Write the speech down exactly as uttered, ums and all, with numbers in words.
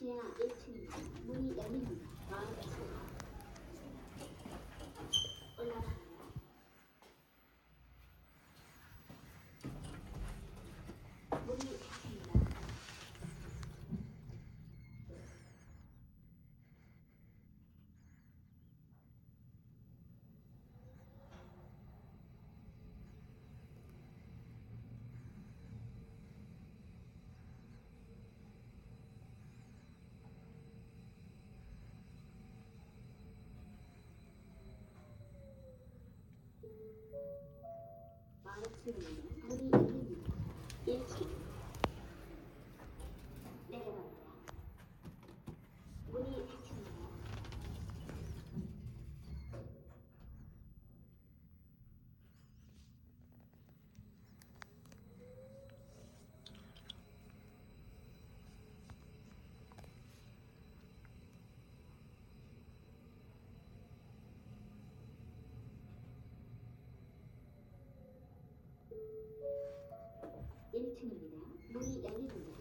지하 일 층입니다. 문이 열립니다. 마음껏 올라갑니다. 문이 닫힙니다. 마을 층입니다. 문이 열립니다. 일 층 내려갑니다. 문이 닫힙니다. 일 층입니다. 문이 열립니다.